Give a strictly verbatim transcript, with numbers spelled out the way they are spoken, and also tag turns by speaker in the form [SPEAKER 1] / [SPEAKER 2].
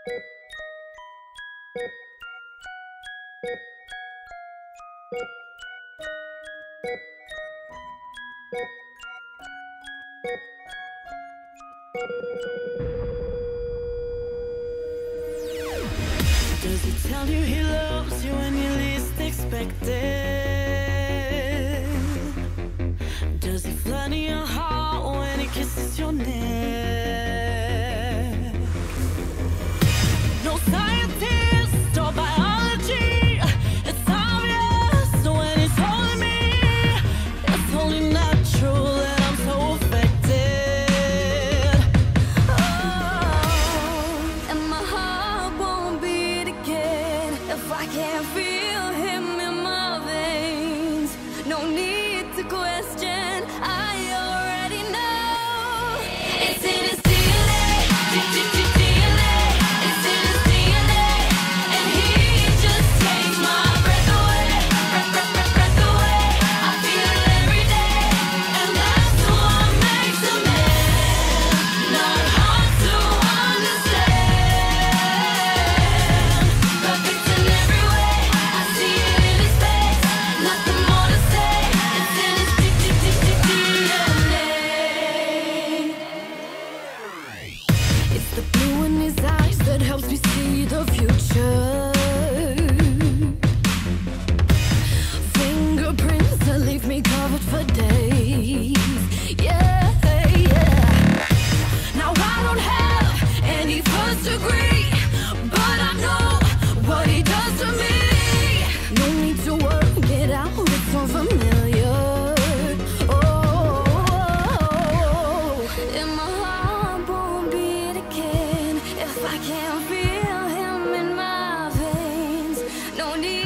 [SPEAKER 1] Does he tell you he loves you when you least expect it? Does he flood your heart when he kisses your neck? No scientist or biology, it's obvious when he's holding me. It's only natural that I'm so affected. Oh, and my heart won't beat again if I can't feel him in my veins. No need to question, I already know. It's in his D N A, D N A. It's in his D N A, and he just takes my breath away, breath, breath, breath, breath away. I feel it every day, and that's what makes a man. Not hard to understand. Perfect in every way, I see it in his face. Nothing more to say. It's in his D N A. It's the blue in his eyes that helps me see the future. Fingerprints that leave me covered for days. Yeah, yeah. Now I don't have any first degree, but I know what he does to me. No need to work it out, it's so familiar. Oh, and my heart won't beat again if I can't feel him in my veins. No need